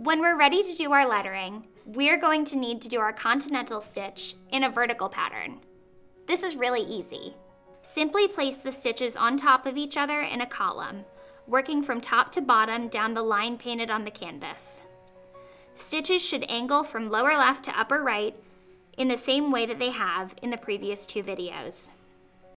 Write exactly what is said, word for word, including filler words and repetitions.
When we're ready to do our lettering, we're going to need to do our Continental stitch in a vertical pattern. This is really easy. Simply place the stitches on top of each other in a column, working from top to bottom down the line painted on the canvas. Stitches should angle from lower left to upper right in the same way that they have in the previous two videos.